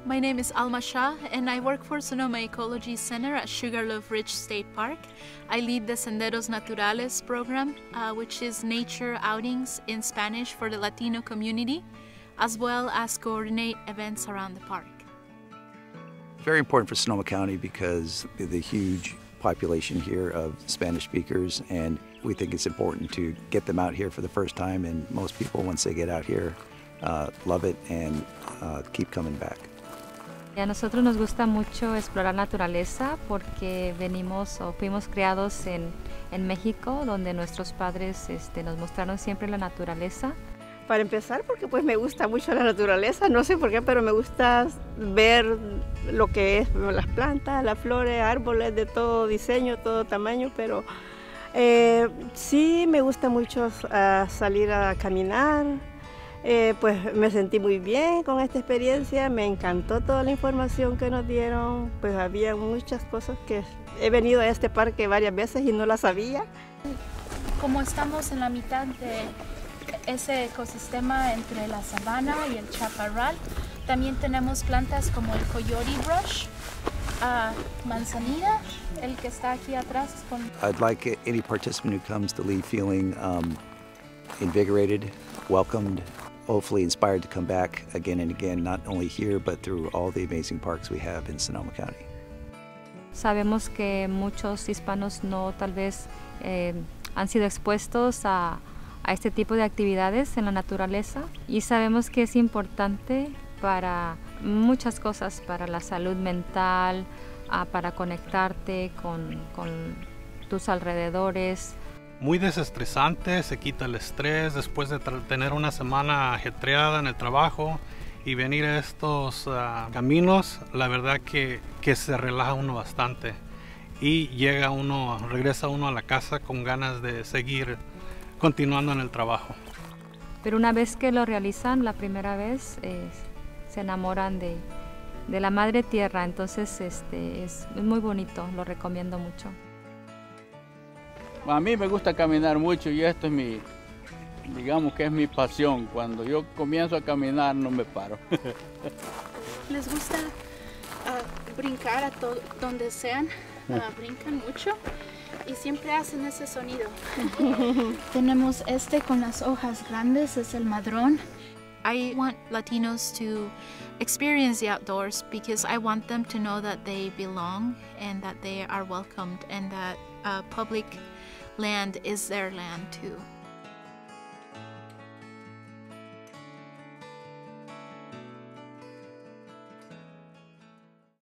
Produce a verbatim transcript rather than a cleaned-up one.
My name is Alma Shah and I work for Sonoma Ecology Center at Sugarloaf Ridge State Park. I lead the Senderos Naturales program, uh, which is nature outings in Spanish for the Latino community, as well as coordinate events around the park. Very important for Sonoma County because of the huge population here of Spanish speakers, and we think it's important to get them out here for the first time, and most people, once they get out here, uh, love it and uh, keep coming back. A nosotros nos gusta mucho explorar naturaleza porque venimos o fuimos criados en, en México, donde nuestros padres este, nos mostraron siempre la naturaleza. Para empezar, porque pues me gusta mucho la naturaleza, no sé por qué, pero me gusta ver lo que es las plantas, las flores, árboles de todo diseño, todo tamaño, pero eh, sí me gusta mucho uh, salir a caminar. Eh, pues me sentí muy bien con esta experiencia, me encantó toda la información que nos dieron, pues había muchas cosas que he venido a este parque varias veces y no las sabía. Como estamos en la mitad de ese ecosistema entre la sabana y el chaparral, también tenemos plantas como el coyote brush, uh, manzanilla, el que está aquí atrás. Con... I'd like any participant who comes to leave feeling um, invigorated, welcomed, hopefully inspired to come back again and again, not only here, but through all the amazing parks we have in Sonoma County. Sabemos que muchos hispanos no tal vez eh, han sido expuestos a, a este tipo de actividades en la naturaleza, y sabemos que es importante para muchas cosas, para la salud mental, uh, para conectarte con, con tus alrededores. Muy desestresante, se quita el estrés después de tener una semana ajetreada en el trabajo y venir a estos uh, caminos. La verdad que, que se relaja uno bastante y llega uno, regresa uno a la casa con ganas de seguir continuando en el trabajo. Pero una vez que lo realizan la primera vez, eh, se enamoran de, de la madre tierra, entonces este, es muy bonito, lo recomiendo mucho. A mí me gusta caminar mucho y esto es mi, digamos que es mi pasión. Cuando yo comienzo a caminar no me paro. ¿Les gusta uh, brincar a donde sean? Uh, brincan mucho y siempre hacen ese sonido. Tenemos este con las hojas grandes, es el madrón. I want Latinos to experience the outdoors because I want them to know that they belong and that they are welcomed and that uh, public land is their land too.